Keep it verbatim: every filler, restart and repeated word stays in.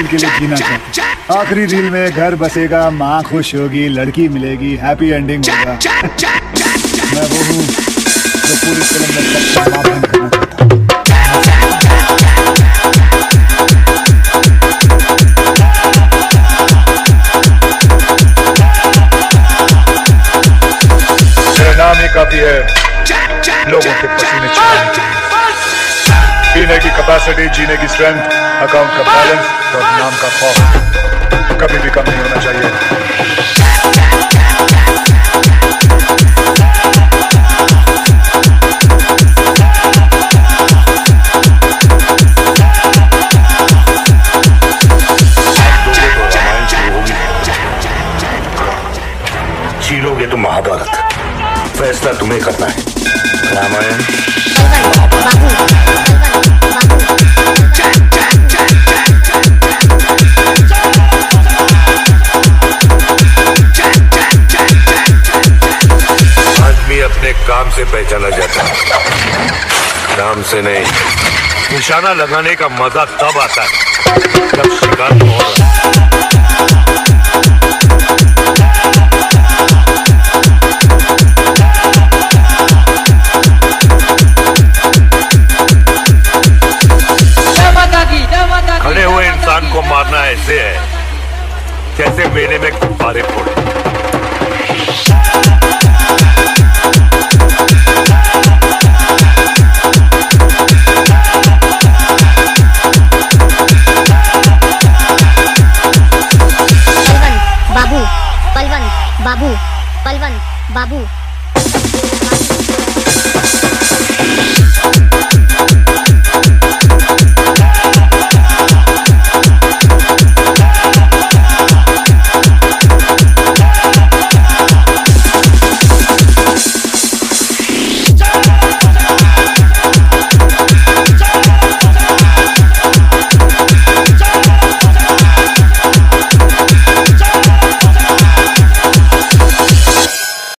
Reel के लिए जीना चाहते हैं। आखिरी रील में घर बसेगा, माँ खुश होगी, लड़की मिलेगी, हैप्पी एंडिंग होगा। मैं वो हूँ जो पूरी फिल्म में सबका माँ बन करना चाहता हूँ। नाम ही काफी है लोगों के पसीने छुड़ाने के लिए। पीने की कैपेसिटी, जीने की स्ट्रेंथ, अकाउंट का बैलेंस और नाम का खौफ कभी भी कम नहीं होना चाहिए। छीलोगे तो महाभारत, फैसला तुम्हें करना है। रामायण आदमी अपने काम से पहचाना जाता है, नाम से नहीं। निशाना लगाने का मजा तब आता है जब शिकार हो रहा है। खड़े हुए इंसान को मारना ऐसे है जैसे मेले में गुब्बारे फोड़े। बाबू पलवन बाबू पलवन बाबू